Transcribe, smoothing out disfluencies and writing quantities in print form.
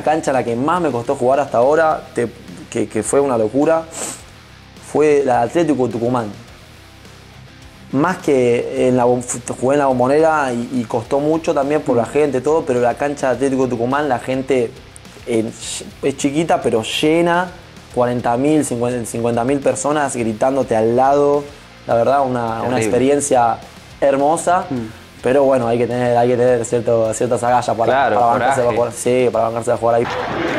La cancha a la que más me costó jugar hasta ahora, que fue una locura, fue la Atlético Tucumán. Más que jugué en la Bombonera y costó mucho también por la gente, todo, pero la cancha de Atlético Tucumán, la gente es chiquita pero llena, 40.000, 50.000 personas gritándote al lado. La verdad, una experiencia hermosa, pero bueno, hay que tener ciertas agallas para bancarse a jugar ahí.